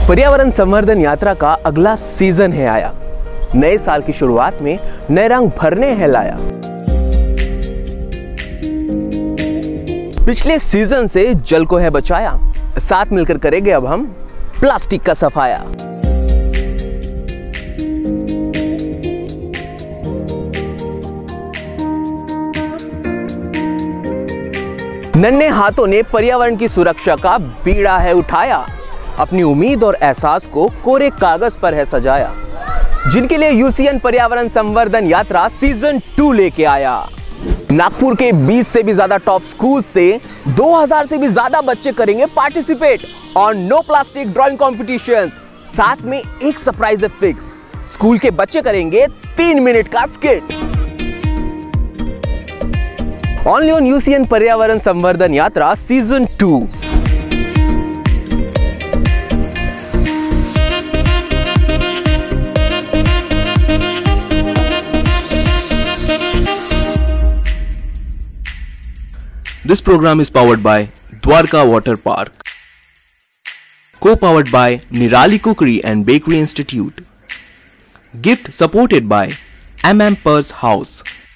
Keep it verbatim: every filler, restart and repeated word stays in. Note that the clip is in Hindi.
पर्यावरण संवर्धन यात्रा का अगला सीजन है आया। नए साल की शुरुआत में नए रंग भरने है लाया। पिछले सीजन से जल को है बचाया, साथ मिलकर करेंगे अब हम प्लास्टिक का सफाया। नन्हे हाथों ने पर्यावरण की सुरक्षा का बीड़ा है उठाया, अपनी उम्मीद और एहसास को कोरे कागज पर है सजाया। जिनके लिए यूसीएन पर्यावरण संवर्धन यात्रा सीजन टू लेके आया। नागपुर के बीस से भी ज्यादा टॉप स्कूल से दो हज़ार से भी ज्यादा बच्चे करेंगे पार्टिसिपेट और नो प्लास्टिक ड्राइंग कॉम्पिटिशंस। साथ में एक सरप्राइज है फिक्स, स्कूल के बच्चे करेंगे तीन मिनट का स्किट। ओनली ऑन यूसीएन पर्यावरण संवर्धन यात्रा season two. This program is powered by Dwarka Water Park, co-powered by Nirali Cookery and Bakery Institute, gift supported by M M Purse House.